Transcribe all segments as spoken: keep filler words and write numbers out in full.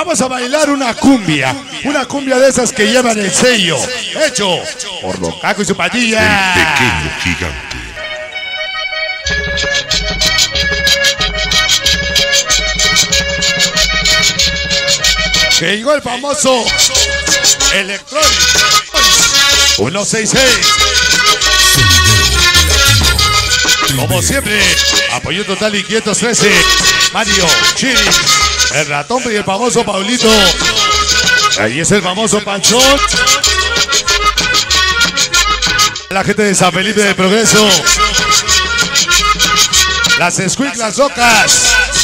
Vamos a bailar una cumbia. Una cumbia de esas que llevan el sello. Hecho por Don Caco y su pandilla. El pequeño gigante. Que llegó el famoso Electronic ciento sesenta y seis. Como siempre, apoyo total y quinientos trece. Mario, Chiri, el ratón y el famoso Paulito. Ahí es el famoso Panchón. La gente de San Felipe de Progreso. Las escuinclas locas.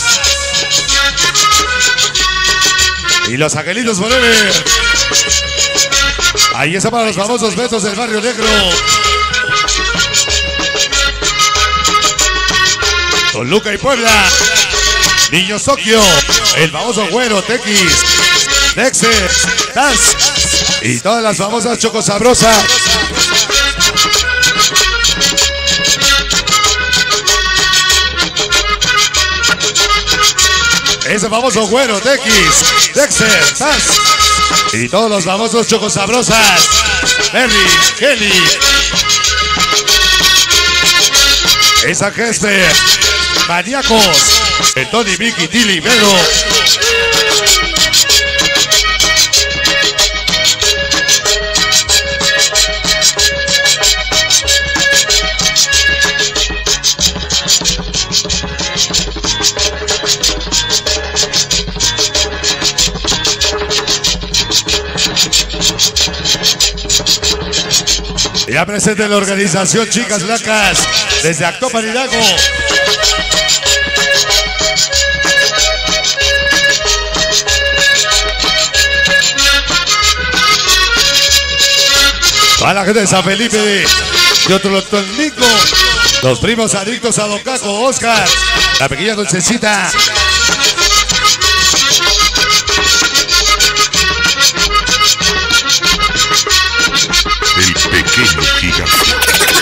Y los angelitos forever. Ahí está para los famosos betos del Barrio Negro. Toluca y Puebla. Niños Tokio. El famoso Güero, Tequis, Nexes, Taz. Y todas las famosas chocosabrosas. Ese famoso Güero, Tequis, Dexter, Taz. Y todos los famosos chocosabrosas. Berry, Kelly. Esa Gesper. Maníacos. El Tony, Mickey, Tilly, Pedro. Ya presente la organización Chicas Blancas desde Actopan Hidalgo. Toda la gente de San Felipe de Otlotolnico. Los primos adictos a Don Caco, Oscar, la pequeña Dulcecita. El pequeño gigante.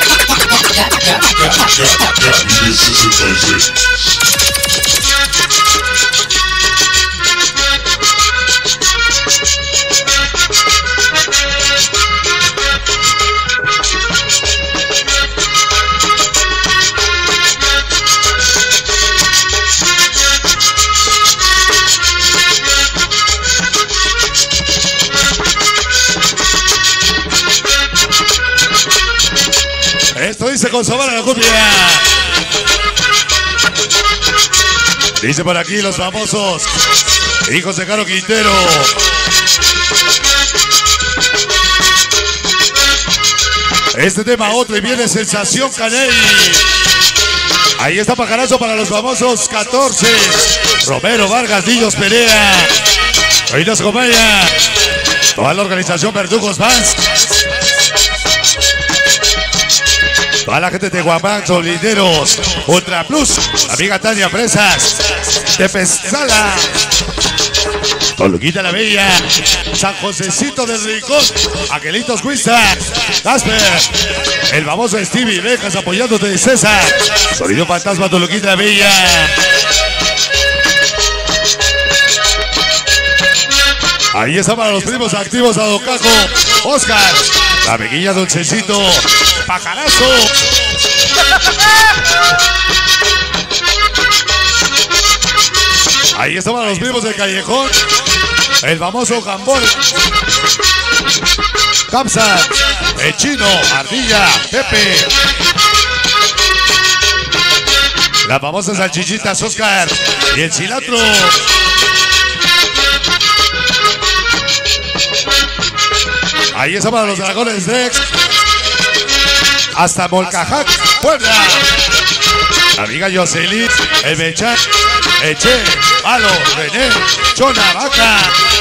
Esto dice con sabor a la cumbia. Dice por aquí los famosos hijos de Caro Quintero. Este tema otro y viene Sensación Caney. Ahí está Pajarazo para los famosos catorce. Romero, Vargas, Niños Perea. Hoy nos acompaña toda la organización Verdugos Vans. Toda la gente de Guamán, Solideros, Ultra Plus, la amiga Tania Fresas, Tepezala, Toluquita la Bella, San Josecito del Rincón, Angelitos Huiza, Casper, el famoso Stevie Bejas apoyándote de César, Sonido Fantasma, Toluquita la Bella. Ahí está para los primos activos a Don Caco, Oscar, la pequeña Dulcecito, Pajarazo. Ahí está para los primos del Callejón, el famoso Jambón, Capsa, el Chino, Ardilla, Pepe, las famosas salchichitas Oscar y el cilantro. Ahí está para los dragones Drex. Hasta Molcajac, Puebla. La amiga Jocelyn, el Mechan, Eche, Palo, René, Chona, Vaca.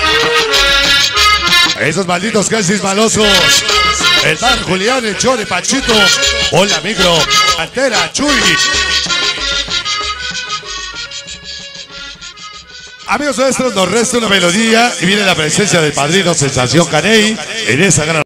Esos malditos calcis malosos. El Bar, Julián, el Chone, Pachito. Hola, Micro, Pantera, Chuy. Amigos nuestros, nos resta una melodía y viene la presencia del padrino Sensación Caney en esa gran